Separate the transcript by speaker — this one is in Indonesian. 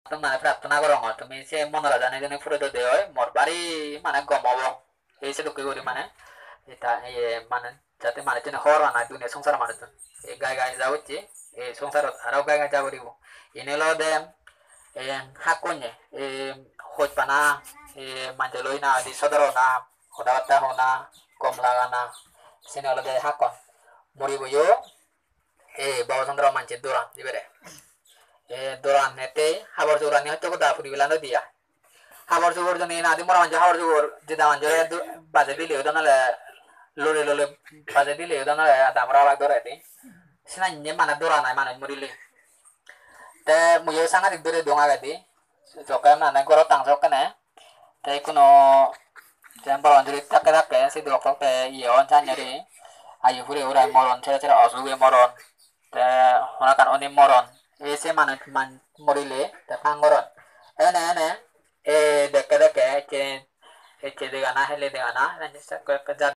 Speaker 1: মানে প্রার্থনা করো তুমি সে মনোরা জানে জন্য ফুরে তো দেয় মোর বাড়ি মানে গমাবো এই সে দুঃখী করি মানে এটা মানে যাতে মানে যেন হওয়ার না দুনিয়া সংসার মানুষ এই গায়ে গায়ে যা হচ্ছে এই সংসার আরো গায়ে গায়ে যা করিব এনে লো দে হাক কন্যে hoj pana manjaloi na di sodaro na hodawata ho na komlaga na sini olo de hakon muri boyo bawa sandro manche doran dibere doran nete habor joran ni hocco da puri bilando dia habor jogor joni na di mora manje habor jogor jeda manje baje dile odana le lole lole baje dile odana le damra la dore di sina nye mana doran ay mana muri le te muyo sangat dibere donga gadi jokan na goro tang jokane te kuno jambal anjuri take take si dokter te ion chanyari ayu hure ura moron chere chere osuge moron te honakan oni moron ese manut man morile te pangoron ene deke deke ke de gana hele de gana nanti sa ke